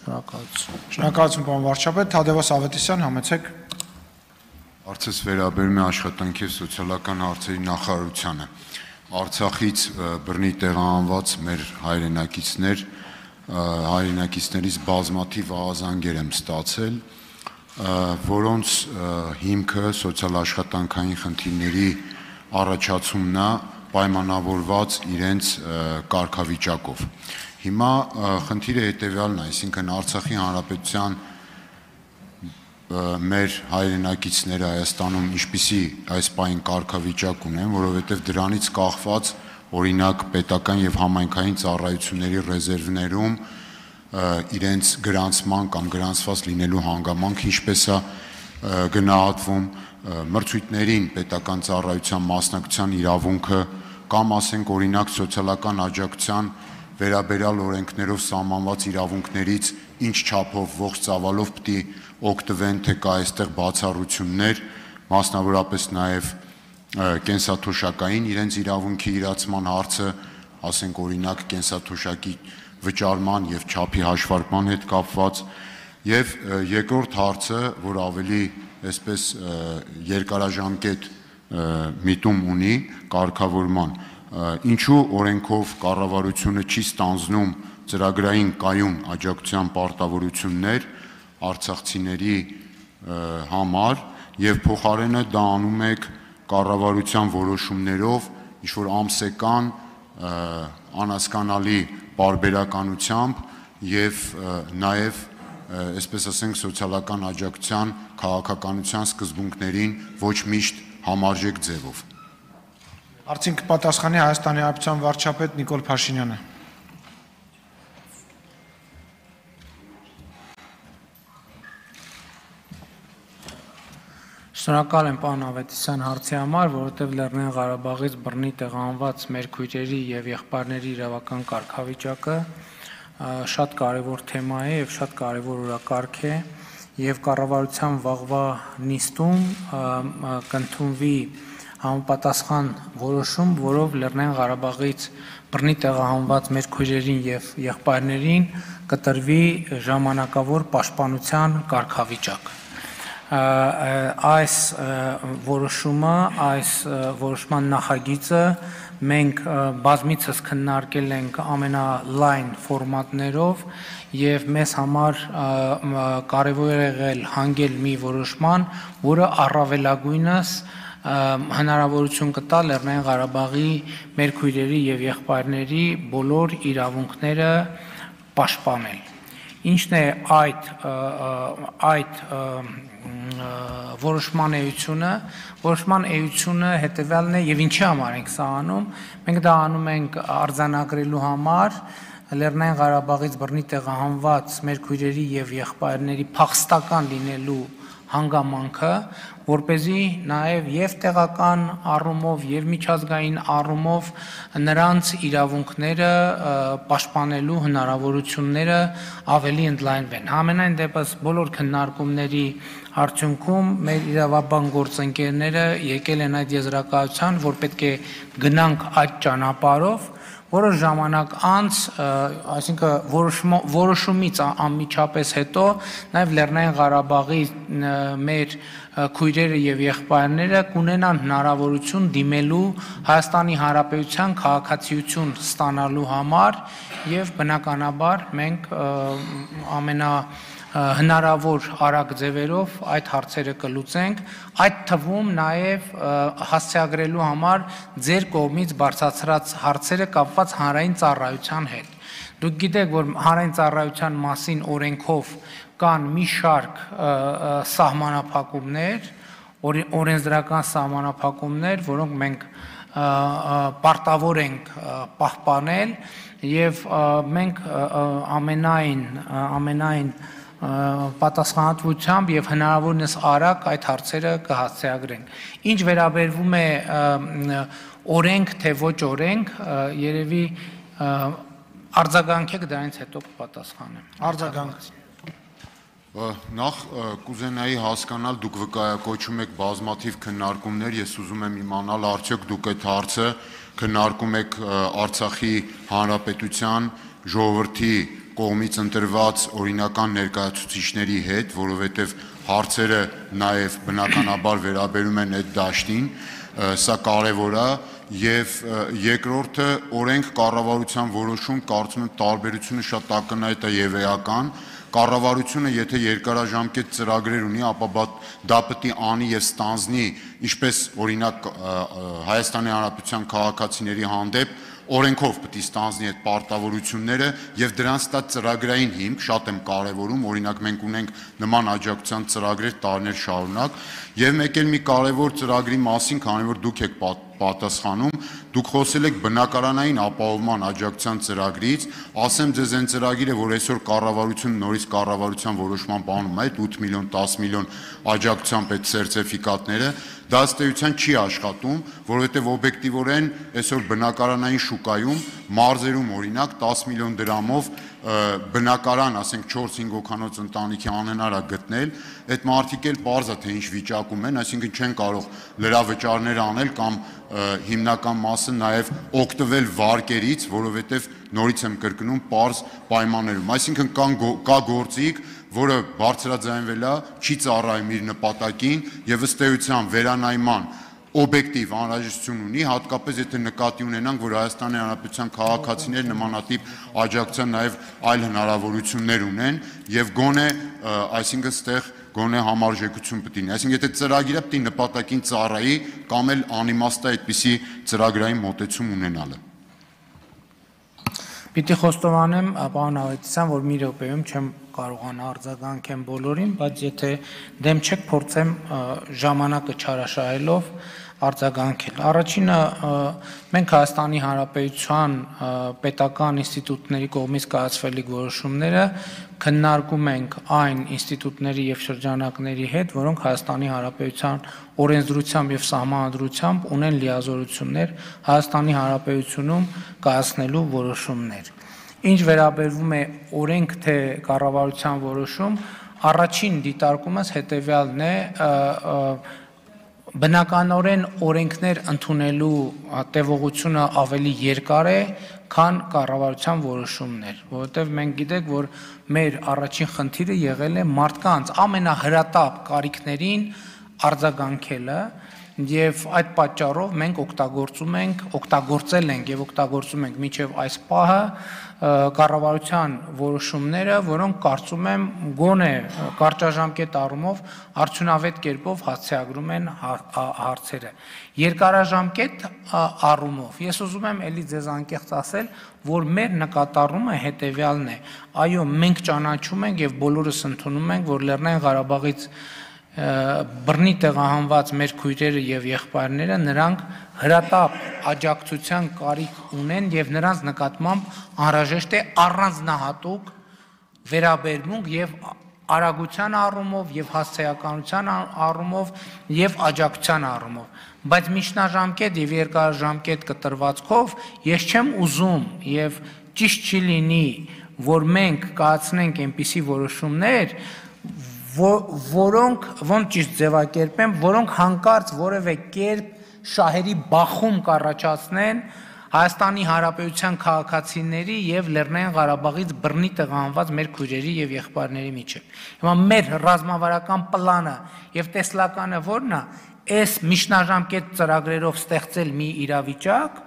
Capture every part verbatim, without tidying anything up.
Շնորհակալություն։ Շնորհակալություն, պարոն վարչապետ, Թադևոս Ավետիսյան, համեցեք։ Հարցս վերաբերում է աշխատանքի և սոցիալական հարցերի նախարարությանը։ Արցախից բռնի տեղահանված մեր հայրենակիցներ, հայրենակիցներից բազմաթիվ ահազանգեր եմ ստացել, որոնց հիմքը սոցիալ-աշխատանքային խնդիրների առաջացումն է պայմանավորված իրենց կարգավիճակով։ Հիմա խնդիրը հետևյալն է, այսինքն Արցախի Հանրապետության մեր հայրենակիցները Հայաստանում ինչպիսի այս պահին կարգավիճակ ունեն, որովհետև դրանից կախված օրինակ պետական և համայնքային ծառայությունների ռեզերվներում իրենց գրանցման կամ գրանցված լինելու հանգամանք ինչպես է գնահատվում, մրցույթներին պետական ծառայության մասնակցության իրավունքը կամ ասենք օրինակ սոցիալական աջակցության վերաբերյալ օրենքներով սահմանված իրավունքներից ինչ չափով ողջ ծավալով պետք է օգտվեն, թե կա այստեղ բացառություններ, մասնավորապես նաև կենսաթոշակային իրենց իրավունքի իրացման հարցը, ասենք օրինակ կենսաթոշակի վճարման և չափի հաշվարկման հետ կապված, և երկրորդ հարցը, որ ավելի այսպես երկարաժամկետ միտում ունի կարգավորման, ինչու օրենքով կառավարությունը չի ստանձնում ծրագրային կայուն աջակցության պարտավորություններ արցախցիների համար և փոխարենը դա անում եք կառավարության որոշումներով ինչ-որ ամսական անհասկանալի պարբերականությամբ և նաև այսպես ասենք սոցիալական աջակցության քաղաքականության սկզբունքներին ոչ միշտ համարժեք ձևով։ Հարցին կպատասխանի Հայաստանի Հանրապետության վարչապետ Նիկոլ Փաշինյանը։ Շնորհակալ եմ պարոն Ավետիսյան հարցի համար, որովհետև Լեռնային Ղարաբաղից բռնի տեղահանված մեր քույրերի և եղբայրների իրավական կարգավիճակը շատ կարևոր թեմա է և շատ կարևոր օրակարգ է և կառավարության վաղվա նիստում կընդունվի համապատասխան որոշում, որով Լեռնային Ղարաբաղից բռնի տեղահանված մեր քույրերին և եղբայրներին կտրվի ժամանակավոր պաշտպանության կարգավիճակ։ Այս որոշումը, այս որոշման նախագիծը մենք բազմիցս քննարկել ենք ամենալայն ֆորմատներով և մեզ համար կարևոր է եղել հանգել մի որոշման, որը առավելագույնս հնարավորություն կտա Լեռնային Ղարաբաղի մեր քույրերի և եղբայրների բոլոր իրավունքները պաշտպանել։ Ինչն է այդ այդ որոշման էությունը, որոշման էությունը հետևյալն է և ինչի համար ենք սա անում, մենք դա անում ենք արձանագրելու համար Լեռնային Ղարաբաղից բռնի տեղահանված մեր քույրերի և եղբայրների փախստական լինելու հանգամանքը, որպեսզի նաև և տեղական առումով և միջազգային առումով նրանց իրավունքները պաշտպանելու հնարավորությունները ավելի ընդլայնվեն։ Համենայն դեպս բոլոր քննարկումների արդյունքում մեր իրավաբան գործընկերները եկել են այդ եզրակացության, որ պետք է գնանք այդ ճանապարհով, որոշ ժամանակ անց, այսինքն որոշումից անմիջապես հետո նաև Լեռնային Ղարաբաղի մեր քույրերը և եղբայրները կունենան հնարավորություն դիմելու Հայաստանի Հանրապետության քաղաքացիություն ստանալու համար և բնականաբար մենք ամենա հնարավոր արագ ձևերով այդ հարցերը կլուծենք, այդ թվում նաև հասցեագրելու համար ձեր կողմից բարձրացրած հարցերը կապված հանրային ծառայության հետ։ Դուք գիտեք, որ հանրային ծառայության մասին օրենքով կան մի շարք սահմանափակումներ, օրենսդրական սահմանափակումներ, որոնք մենք պարտավոր ենք պահպանել և մենք ամենայն ամենայն պատասխանատվությամբ և հնարավորինս արագ այդ հարցերը կհասցեագրենք։ Ինչ վերաբերվում է օրենք, թե ոչ օրենք, երևի արձագանքեք, դրանից հետո կպատասխանեմ։ Արձագանք։ Նախ կուզենայի հասկանալ, դուք վկայակոչում եք բազմաթիվ քննարկումներ, ես ուզում եմ իմանալ, արդյոք դուք այդ հարցը քննարկում եք Արցախի Հանրապետության ժողովրդի կողմից ընտրված օրինական ներկայացուցիչների հետ, որովհետև հարցերը նաև բնականաբար վերաբերում են այդ դաշտին, սա կարևոր է, եւ երկրորդը օրենք կառավարության որոշում կարծում եմ տարբերությունը շատ ակնհայտ է եւ էական կառավարությունը եթե երկարաժամկետ ծրագրեր ունի, ապա դա պետք է անի եւ ստանձնի, ինչպես օրինակ Հայաստանի Հանրապետության քաղաքացիների հանդեպ օրենքով պետք է ստանձնի այդ պարտավորությունները եւ դրանց տա ծրագրային հիմք շատ եմ կարեւորում, օրինակ մենք ունենք նման աջակցության ծրագրեր տարիներ շարունակ եւ մեկ էլ մի կարեւոր ծրագրի մասին, քանի որ դուք եք պատասխանում, դուք խոսել եք բնակարանային ապահովման աջակցության ծրագրից, ասեմ ձեզ այն ծրագիրը, որ այսօր կառավարությունը նորից կառավարության որոշման բանում է, ութ միլիոն, տասը միլիոն աջակցությամբ այդ սերտիֆիկատները, դա ըստ էության չի աշխատում, որովհետև օբյեկտիվորեն այսօր բնակարանային շուկայում մարզերում օրինակ տասը միլիոն դրամով բնակարան, ասենք չորս-հինգ հոգանոց ընտանիքի անհնար է գտնել, այդ մարդիկ էլ պարզ է թե ինչ վիճակում են, այսինքն չեն կարող լրավճարներ անել կամ հիմնական մասը նաև օգտվել վարկերից, որովհետև նորից եմ կրկնում պարզ պայմաններում, այսինքն կա գործիք, որը բարձրաձայնվել է, չի ծառայում իր նպատակին եւ ըստ էության վերանայման օբյեկտիվ անհրաժեշտություն ունի, հատկապես եթե նկատի ունենանք, որ Հայաստանի Հանրապետության քաղաքացիներ նմանատիպ աջակցության նաև այլ հնարավորություններ ունեն եւ գոնե, այսինքն ստեղ գոնե համարժեքություն պետք է լինի, այսինքն եթե ծրագիրը պետք է նպատակին ծառայի կամ էլ անիմաստ է այդպիսի ծրագրային մոտեցում ունենալը։ Պիտի խոստովանեմ, պարոն Ավետիսյան, որ մի րոպեում չեմ կարողանա արձագանքեմ բոլորին, բայց եթե դեմ չեք փորձեմ ժամանակը չարաշահելով արձագանքել։ Առաջինը մենք Հայաստանի Հանրապետության պետական ինստիտուտների կողմից կայացվելիք որոշումները քննարկում ենք այն ինստիտուտների եւ շրջանակների հետ, որոնք Հայաստանի Հանրապետության օրենսդրությամբ եւ սահմանադրությամբ ունեն լիազորություններ Հայաստանի Հանրապետությունում կայացնելու որոշումներ։ Ինչ վերաբերվում է օրենք թե կառավարության որոշում, առաջին դիտարկումս հետեւյալն է, բնականորեն օրենքներ ընդունելու տևողությունը ավելի երկար է, քան կառավարության որոշումներ, որովհետև մենք գիտենք, որ մեր առաջին խնդիրը եղել է մարդկանց ամենահրատապ կարիքներին արձագանքելը եւ այդ պատճառով մենք օգտագործում ենք, օգտագործել ենք եւ օգտագործում ենք մինչեւ այս պահը կառավարության որոշումները, որոնք կարծում եմ գոնե կարճաժամկետ առումով արդյունավետ կերպով հասցեագրում են հարցերը։ Երկարաժամկետ առումով ես ուզում եմ ելի ձեզ անկեղծ ասել, որ մեր նկատառումը հետեւյալն է։ Այո, մենք ճանաչում ենք եւ բոլորս ընդունում ենք, որ Լեռնային Ղարաբաղից բռնի տեղահանված մեր քույրերը եւ եղբայրները նրանք հրատապ աջակցության կարիք ունեն եւ նրանց նկատմամբ անհրաժեշտ է առանձնահատուկ վերաբերմունք եւ արագության առումով եւ հասցեականության առումով եւ աջակցության առումով, բայց միջնաժամկետ եւ երկարաժամկետ կտրվածքով ես չեմ ուզում եւ ճիշտ չի լինի, որ մենք կայացնենք այնպիսի որոշումներ, որոնք ոնց ճիշտ ձևակերպեմ, որոնք հանկարծ որևէ կերպ շահերի բախում կառաջացնեն Հայաստանի Հանրապետության քաղաքացիների եւ Լեռնային Ղարաբաղից բռնի տեղահանված մեր քույրերի եւ եղբայրների միջեւ։ Հիմա մեր ռազմավարական պլանը եւ տեսլականը որն է, այս միջնաժամկետ ծրագրերով ստեղծել մի իրավիճակ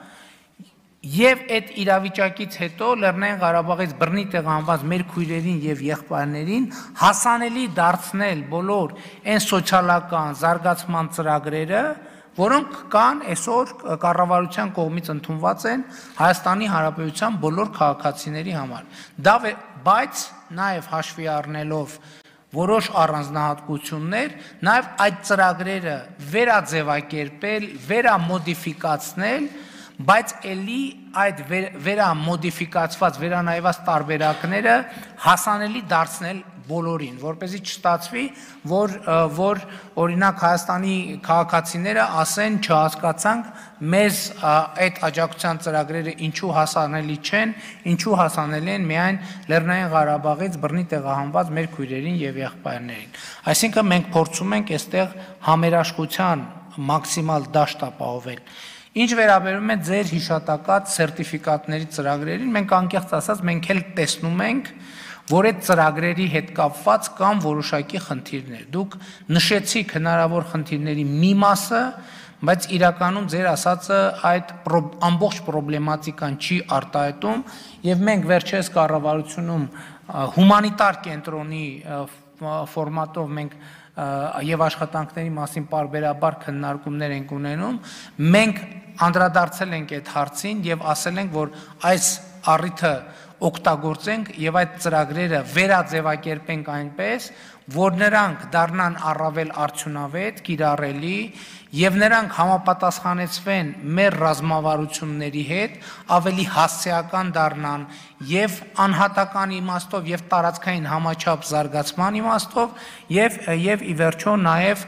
եւ այդ իրավիճակից հետո Լեռնային Ղարաբաղից բռնի տեղահանված մեր քույրերին եւ եղբայրներին հասանելի դարձնել բոլոր այն սոցիալական զարգացման ծրագրերը, որոնք կան այսօր կառավարության կողմից ընդունված են Հայաստանի Հանրապետության բոլոր քաղաքացիների համար։ Դա բայց նաեւ հաշվի առնելով որոշ առանձնահատկություններ, նաեւ այդ ծրագրերը վերաձևակերպել, վերամոդիֆիկացնել, բայց ելի այդ վերամոդիֆիկացված, վերանայված տարբերակները հասանելի դարձնել բոլորին, որպեսզի չստացվի, որ որ օրինակ Հայաստանի քաղաքացիները ասեն չհասկացանք, մեզ այդ աջակցության ծրագրերը ինչու հասանելի չեն, ինչու հասանելի են միայն Լեռնային Ղարաբաղից բռնի տեղահանված մեր քույրերին եւ եղբայրներին։ Այսինքն մենք փորձում ենք այստեղ համերաշխության մաքսիմալ դաշտ ապահովել։ Ինչ վերաբերում է ձեր հիշատակած սերտիֆիկատների ծրագրերին, մենք անկեղծ ասած մենք էլ տեսնում ենք, որ այդ ծրագրերի հետ կապված կամ որոշակի խնդիրներ։ Դուք նշեցիք հնարավոր խնդիրների մի մասը, բայց իրականում ձեր ասածը այդ ամբողջ պրոբլեմատիկան չի արտահայտում, եւ մենք վերջերս կառավարությունում հումանիտար կենտրոնի ֆորմատով մենք եւ աշխատանքների մասին պարբերաբար քննարկումներ ենք ունենում, մենք անդրադարձել ենք այդ հարցին եւ ասել ենք, որ այս առիթը օգտագործենք եւ այդ ծրագրերը վերաձևակերպենք այնպես, որ նրանք դառնան առավել արդյունավետ, կիրառելի եւ նրանք համապատասխանեցվեն մեր ռազմավարությունների հետ, ավելի հասցեական դառնան եւ անհատական իմաստով եւ տարածքային համաչափ զարգացման իմաստով եւ եւ ի վերջո նաեւ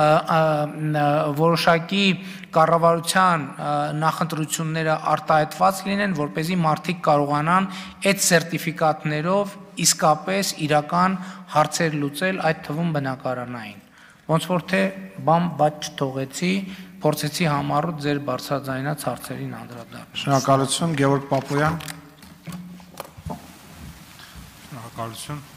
որոշակի կառավարության նախընտրությունները արտահայտված լինեն, որպեսզի մարդիկ կարողանան այդ սերտիֆիկատներով իսկապես իրական հարցեր լուծել, այդ թվում բնակարանային։ Ոնց որ թե բամ բաց չթողեցի, փորձեցի համառոտ ձեր բարձրաձայնած հարցերին անդրադառնալ։ Շնորհակալություն, Գևորգ Պապոյան։ Շնորհակալություն։